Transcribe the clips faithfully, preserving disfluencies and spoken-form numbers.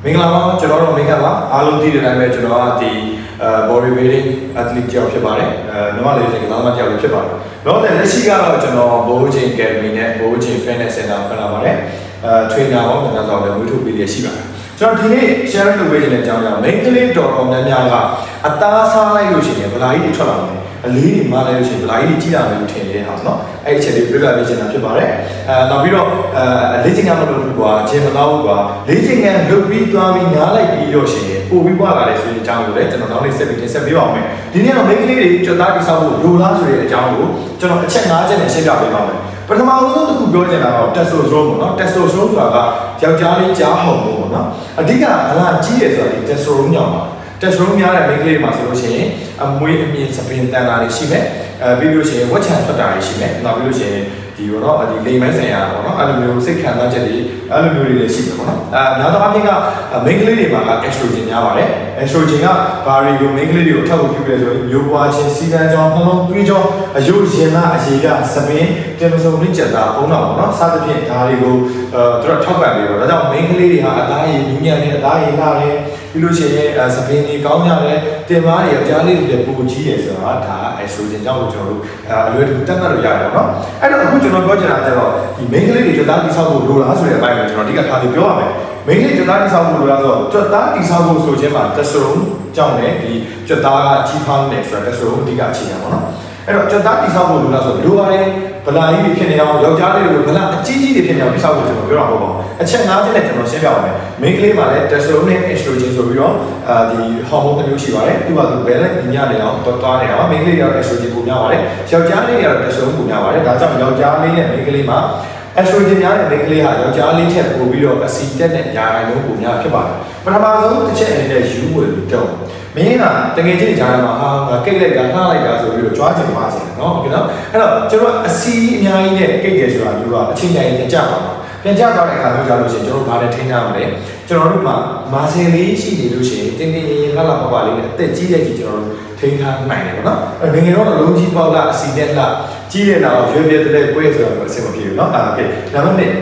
မင်္ဂလာပါကျွန်တော်တို့မိခတ်ပါအားလုံးသိတဲ့အတိုင်းပဲကျွန်တော်ကဒီ body building athlete ကြောင့်ဖြစ်ပါတယ်အဲညီမလေးတွေကစားမကြောက်လို့ဖြစ်ပါတယ်တော့လက်ရှိကတော့ကျွန်တော်ဘိုးချင်း academy နဲ့ဘိုးချင်း fitness center ဖွင့်လာပါတယ်အဲ trainer ဟောများများဆောင်လည်းဝေးထုတ်ပေးရရှိပါတယ်ကျွန်တော်ဒီနေ့ share လုပ်ပေးခြင်းတဲ့အကြောင်းကြောင့် main ကလေးတော်တော်များများကအသားစားလိုက်လို့ရှိရင်ဗလာကြီးတွေထွက်လာတယ်အလေးတွေမားလိုက်လို့ရှိရင်ဗလာကြီးတွေကြီးလာမယ်လို့ထင်နေတဲ့ဟာနော်အဲ့ဒီအချက်လေးပြပြပေးချင်တာဖြစ်ပါတယ်အဲနောက်ပြီးတော့အဲလေ့ကျင့်ခန်းမလုပ်ဘူးကွာဂျင်မသားဘူးကွာလေ့ကျင့်ခန်းလုပ်ပြီးသွားပြီးနားလိုက်ပြီးတော့ရှိရင်ပို့ပြီးပွားလာတယ်ဆိုရင်အကြောင်းကိုလည်းကျွန်တော်နောက်နေ့ဆက်ပြီးတင်ဆက်ပေးပါမယ်ဒီနေ့တော့မိန်းကလေးတွေကြွသားတိဆောက်ဖို့လိုလားဆိုတဲ့အကြောင်းကိုကျွန်တော်အချက်၅ချက်နဲ့ရှင်းပြပေးပါမယ်ပထမဆုံးတစ်ခုပြောချင်တာကတော့ testosterone ပေါ့နော် testosterone ဆိုတာကယောက်ျားလေးကြားဟော်မုန်းပေါ့နော်အဓိကအလားကြီးတယ်ဆိုတာဒီ testosterone ညောင်းပါtestosterone များတဲ့မိန်းကလေးတွေမှာဆိုလို့ရှိရင်အမွေးအမြင့်စပင်တန်တာတွေရှိမယ်အဲပြီးလို့ရှိရင်ဝက်ချံထွက်တာတွေရှိမယ်နောက်ပြီးလို့ရှိရင်ဒီဘောတော့ဒီလိမ်မိုင်းဆိုင်ရာပေါ့နော်အဲ့လိုမျိုးစိတ်ခံစားချက်တွေအဲ့လိုမျိုးတွေလည်းရှိတယ်ပေါ့နော်အဲနောက်တော့အပြင်ကမိန်းကလေးတွေမှာက estrogen များပါတယ် estrogen ကဘာတွေကိုမိန်းကလေးတွေကိုထောက်ကူပြုလဲဆိုရင်မျိုးပွားခြင်းစီးတန်းကြောင်းနှလုံးသွေးကြောင်းအယုတ်ရင်လားအရေကစပင်တင်မစုံရစ်ကြတာပုံတော့ပေါ့နော်စသဖြင့်ဒါတွေကိုအဲသူတို့ထောက်ပံ့ပေးတော့ဒါကြောင့်မိန်းကလေးတွေဟာအသားရည်နူးညံ့တဲ့အသားရည်လာတယ်ပြီးလို့ရှိရင်စပင်တွေကောင်းကြတယ်တင်မားတွေယောက်ျားလေးတွေပိုကြီးတယ်ဆိုတာဒါ estrogen ကြောင့်လို့ကျွန်တော်တို့အလွယ်တကူတက်မှတ်လို့ရတယ်ပေါ့နော်အဲ့တော့အခုကျွန်တော်ပြောချင်တာကျတော့ဒီမိန်းကလေးတွေကြွသားတိဆောက်ဖို့လိုလားဆိုတဲ့အပိုင်းကိုကျွန်တော်အဓိကထားပြီးပြောရမယ်မိန်းကလေးကြွသားတိဆောက်ဖို့လိုလားဆိုတော့ကြွသားတိဆောက်ဖို့ဆိုခြင်းမှာ testosterone ကြောင့်လည်းဒီကြွသားကကြီးဖောင်းနေဆိုတော့ testosterone အဓိကအခြေခံပေါ့နော်အဲ့တော့ကြွသားတိဆောက်ဖို့လိုလားဆိုတော့လိုပါတယ်ဗလာကြီးတွေဖြစ်နေအောင်ယောက်ျားလေးတွေဗလာအကြီးကြီးတွေဖြစ်နေအောင်တိဆောက်ဖို့ကျွန်တော်ပြောတာမဟုတ်ပါဘူးအချက်၅ချက်နဲ့ကျွန်တော်ရှင်းပြပါမယ်မိန်းကလေးမှာလည်း testosterone နဲ့ estrogen ဆိုပြီးတော့အာဒီဟော်မုန်းတစ်မျိုးရှိပါတယ်သူကသူ balance ညနေအောင်တွားတွားနေအောင်မိန်းကလေးကတော့ estrogen ပိုများပါတယ်ယောက်ျားလေးကတော့ testosterone ပိုများပါတယ်ဒါကြောင့်ယောက်ျားလေးနဲ့မိန်းကလေးမှာ estrogen များတဲ့မိန်းကလေးဟာယောက်ျားလေးထက်ပိုပြီးတော့အဆီတက်တဲ့ညာရိုင်းလုံးပိုများဖြစ်ပါတယ်ပထမဆုံးတစ်ချက်အနေနဲ့ you will don't မင်းကတကယ်ချင်းကြားရမှာဟာကိတ်လိုက်တာနှားလိုက်တာဆိုပြီးတော့ကြွားချင်ပါစေเนาะโอเคเนาะအဲ့တော့ကျွန်တော်အစီအများကြီးနဲ့ကိတ်တယ်ဆိုတာမျိုးကအချိန်တိုင်းပြန်ကြပါမှာပြန်ကြသွားတဲ့အခါမျိုးကြလို့ရှိရင်ကျွန်တော်တို့ဘာနဲ့ထိန်းထားမလဲကျွန်တော်တို့မှာမာဆယ်လေးရှိနေလို့ရှိရင်တင်းတင်းရင်းရင်းလှလှပပလေးနဲ့အသက်ကြီးတဲ့ကြီးကျွန်တော်တို့ထိန်းထားနိုင်တယ်ပေါ့နော်ငငယ်တော့လုံးကြီးပေါက်လာအစီနဲ့လှကြီးတဲ့နောက်ရွေးပြတဲ့ကွဲဆိုတော့အဆင်မပြေဘူးเนาะအဲ့ဒါကဲနံပါတ်one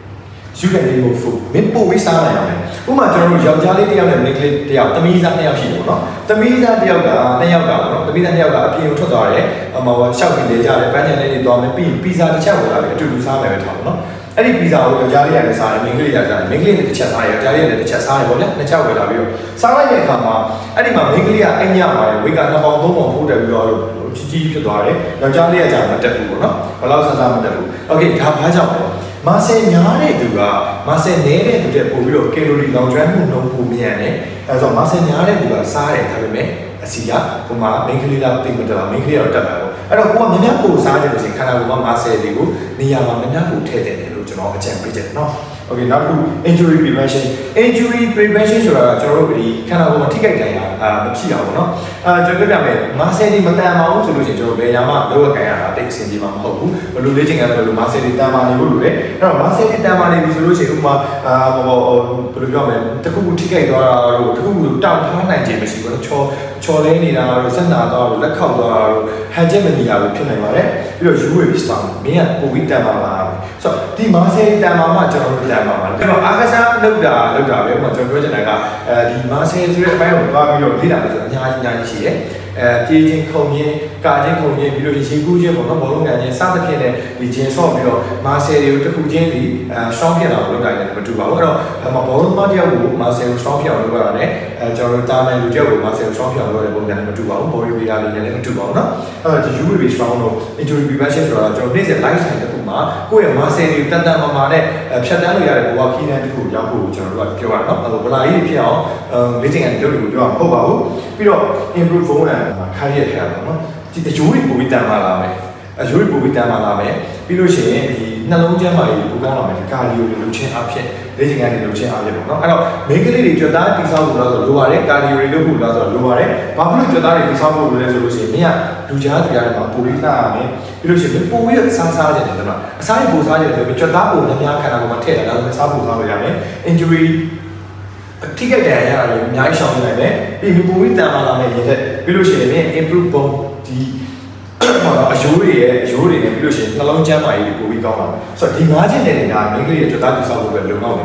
you can remove food မင်းပို့ပြီးစားနိုင်အောင်ဥပမာကျွန်တော်တို့ယောက်ျားလေးတစ်ယောက်နဲ့မိန်းကလေးတစ်ယောက်သမီးသားနှစ်ယောက်ရှိတယ်ပေါ့နော်သမီးသားတစ်ယောက်ကနှစ်ယောက်ကပေါ့နော်သမီးသားနှစ်ယောက်ကအပြင်ကိုထွက်သွားတယ်အမဘောရှောက်ပြီးလေကြတယ်ပန်းချန်လေးတွေသွားမယ်ပြီးပီဇာတစ်ချက်ဝင်လာပြီးအတူတူစားမယ်ပဲထားပါတော့အဲ့ဒီပီဇာကိုယောက်ျားလေးကလည်းစားတယ်မိန်းကလေးကလည်းစားတယ်မိန်းကလေးနဲ့တစ်ချက်စားတယ်ယောက်ျားလေးနဲ့တစ်ချက်စားတယ်ပေါ့ဗျာနှစ်ချက်ဝင်လာပြီးတော့စားလိုက်တဲ့အခါမှာအဲ့ဒီမှာမိန်းကလေးကအိမ်ညပါတယ်ဝိတ်ကနှစ်ပေါင်သုံးပေါင်ဖိုးတယ်ပြီးတော့ကြီးကြီးဖြစ်သွားတယ်ယောက်ျားလေးကကြာမတက်ဘူးပေါ့နော်ဘယ်လောက်ဆဆမတက်ဘူးโอเคဒါဘာကြောင့်လဲမာဆယ်များတဲ့သူကမာဆယ်နည်းတဲ့သူတဲ့ပို့ပြီးတော့ကီလိုရီလောင်ကျွမ်းမှုနှုန်းပိုမြန်တယ်အဲဆိုမာဆယ်များတဲ့သူကစားတယ်ဒါပေမဲ့အစီကဟိုမှာမိန်းကလေးလားတိတ်မတက်လားမိန်းကလေးတော့တက်တာပေါ့အဲ့တော့ကိုကများများပို့စားတယ်လို့ဆိုရင်ခန္ဓာကိုယ်မှာမာဆယ်တွေကိုနေရာမှာများများပို့ထည့်တယ်လို့ကျွန်တော်အကြံပေးချင်တယ်နော် okay နောက်တစ်ခု injury prevention injury prevention ဆိုတာကကျွန်တော်တို့ဒီခန္ဓာကိုယ်မှာထိခိုက်ဒဏ်ရာအာမဖြစ်အောင်ပေါ့နော်အဲကျွန်တော်ပြပြမယ်မာဆယ်တွေမတန်ပါဘူးဆိုလို့ရှိရင်ကျွန်တော်ဘယ်ရာမှလောက်ကကန်ရတာတိတ်အဆင်ပြေမှာမဟုတ်ဘူးဘယ်လိုလေ့ကျင့်ကြလဲလို့မာဆယ်တွေတန်ပါနေလို့လို့လေအဲ့တော့မာဆယ်တွေတန်ပါနေပြီဆိုလို့ရှိရင်ဥပမာအာဟိုဘယ်လိုပြောမလဲတခုခုထိခိုက်သွားတာတို့တခုခုတောက်ထားနိုင်ခြင်းမရှိဘူးနော်ချောချော်လဲနေတာတို့ဆက်နာသွားတို့လက်ခောက်သွားတို့ဟန်ချက်မနေရဘူးဖြစ်နိုင်ပါတယ်ပြီးတော့ you will start မင်းကပိုပြီးတန်ပါလာဆိုတော့ဒီမာဆယ်တန်ပါမှကျွန်တော်တို့တန်ပါမှာအဲ့တော့အားကစားလုပ်တာလုပ်တာပဲဥပမာကျွန်တော်ပြောချင်တာကအဲဒီမာဆယ်ဆိုတဲ့အပိုင်းကိုသွားပြီးတော့လေ့လာလို့ဆိုအများကြီးအများကြီးရှိတယ်အဲပြေးချင်းခုံချင်းကာချင်းခုံချင်းပြီးတော့ရေကူးချင်းပေါ့နော်ဘောလုံးကန်ချင်းစသဖြင့်လည်းဒီဂျင်ဆော့ပြီးတော့မာဆယ်တွေကိုတစ်ခုချင်းဒီအဲရှောင်းပြတာကိုလုပ်တာလည်းမတူပါဘူးအဲ့တော့မဘောလုံးမတယောက်ကိုမာဆယ်ကိုရှောင်းပြအောင်လုပ်ရတာနဲ့အဲကျွန်တော်တို့တာမန်လူတယောက်ကိုမာဆယ်ကိုရှောင်းပြအောင်လုပ်ရတဲ့ပုံစံနဲ့မတူပါဘူး body weight လေးနဲ့လည်းမတူပါဘူးနော်အဲ့တော့ you will be strong လို့ injury prevention ဆိုတာကျွန်တော်နေ့စဉ် lifestyle တစ်ခုမှာကိုယ့်ရဲ့မာဆယ်တွေတန်တန်မာမာနဲ့ဖြတ်တန်းလို့ရတဲ့ဘဝခီးနှန်းတစ်ခုရောက်ဖို့ကျွန်တော်တို့ကပြောရအောင်နော်ဗလာကြီးဖြစ်အောင်လေ့ကျင့်ရတဲ့လုပ်တွေကိုပြောရမှာမဟုတ်ပါဘူးပြီးတော့ improve bone and cardiac health ပေါ့နော်ဒီအကျိုးတွေပိုပြီးတန်မာလာမယ်အကျိုးတွေပိုပြီးတန်မာလာမယ်ပြီးလို့ရှိရင်ဒီနှလုံးကျန်းမာရေးပိုကောင်းလာမယ်ဒီကာဒီယိုတွေလုပ်ခြင်းအဖြစ်လေ့ကျင့်ခန်းတွေလုပ်ခြင်းအဖြစ်ပေါ့နော်အဲ့တော့မိန်းကလေးတွေကြွသားတိဆောက်ဖို့လို့ဆိုလိုပါတယ်ကာဒီယိုတွေလုပ်ဖို့လို့ဆိုလိုပါတယ်ဘာဖြစ်လို့ကြွသားတွေတိဆောက်ဖို့လို့လဲဆိုလို့ရှိရင်မင်းကလူကြားသူကြားထဲမှာပိုပြီးလှရမယ်ပြီးလို့ရှိရင်ပိုပြီးတော့စားစားကြတယ်နော်အစားရပိုစားကြတယ်ဆိုပြီးကြွသားပိုများများခန္ဓာကိုယ်မှာထည့်တယ်ဒါဆိုရင်စားဖို့စားလို့ရတယ် injury ထိခိုက်တယ်ရရတယ်အများကြီးရှောင်နေနိုင်တယ်ပြီးပြီးပိုပြီးတန်မာလာမယ်ရတဲ့ပြီးလို့ရှိရင် improve bone ဒီအယိုးတွေရဲ့အယိုးတွေနဲ့ပြီးလို့ရှိရင်နှလုံးကျန်းမာရေးတွေပိုပြီးကောင်းလာတယ်ဆိုတော့ဒီ၅ချက်နဲ့နေတာမိန်းကလေးရဲ့ကြွသားတိဆောက်ဖို့ပဲလုံလောက်နေတယ်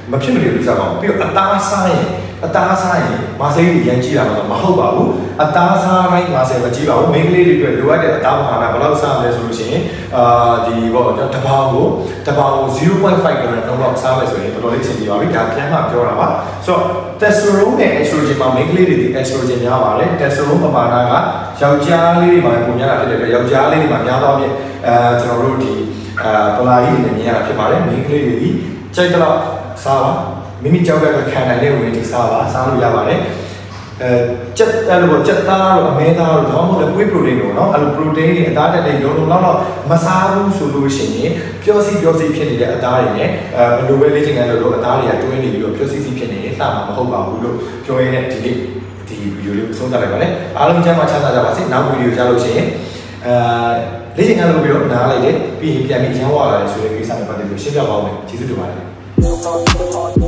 မဖြစ်မနေလို့စားပါဘူးပြီးတော့အသားစားရင်အသားစားရင်မာဆေးကြီးရန်ကြည့်တာတော့မဟုတ်ပါဘူးအသားစားတိုင်းမာဆေးမကြည့်ပါဘူးမိန်းကလေးတွေအတွက်လိုအပ်တဲ့အသားပမာဏဘယ်လောက်စားမလဲဆိုလို့ရှိရင်အာဒီပေါ့ကျွန်တော်တပေါင်းကိုတပေါင်းကို zero point five gram လောက်စားမယ်ဆိုရင်တော်တော်လေးအဆင်ပြေပါပြီဒါပြန်မှပြောတာပါဆိုတော့ testosterone နဲ့ estrogen မှာမိန်းကလေးတွေဒီ estrogen များပါတယ် testosterone ပမာဏကယောက်ျားလေးတွေမှာပုံများတာဖြစ်တဲ့အတွက်ယောက်ျားလေးတွေမှာများသောအားဖြင့်အဲကျွန်တော်တို့ဒီအာပလာကြီးတွေမြင်ရတာဖြစ်ပါတယ်မိန်းကလေးတွေဒီကြိုက်တော့စားပါမိမိကြောက်ကခံနိုင်တဲ့ဝင်ဒီစားပါစားလို့ရပါတယ်အဲစက်အဲ့လိုစက်သားတို့အမဲသားတို့တော့မဟုတ်လေပွေး protein တို့เนาะအဲ့လို protein တွေအသားတက်တဲ့ရုံလုံးလောက်တော့မစားဘူးဆိုလို့ရှိရင်ပျော်စီပျော်စီဖြစ်နေတဲ့အသားတွေနဲ့အဲဘယ်လိုပဲလေ့ကျင့်ခန်းလုပ်လို့အသားတွေကတွင်းနေပြီးတော့ပျော်စီစီဖြစ်နေရင်တာမှာမဟုတ်ပါဘူးလို့ပြောရင်းနဲ့ဒီနေ့ဒီဗီဒီယိုလေးကိုဆုံးသတ်လိုက်ပါမယ်အားလုံးကျမ်းမှာချမ်းသာကြပါစေနောက်ဗီဒီယိုကြားလို့ရှိရင်အဲလေ့ကျင့်ခန်းလုပ်ပြီးတော့နားလိုက်တယ်ပြီးရင်ပြန်ပြီးရန်ဝလာတယ်ဆိုတဲ့ကိစ္စနဲ့ပတ်သက်ပြီးရှင်းပြပါဦးမယ်ကျေးဇူးတင်ပါတယ်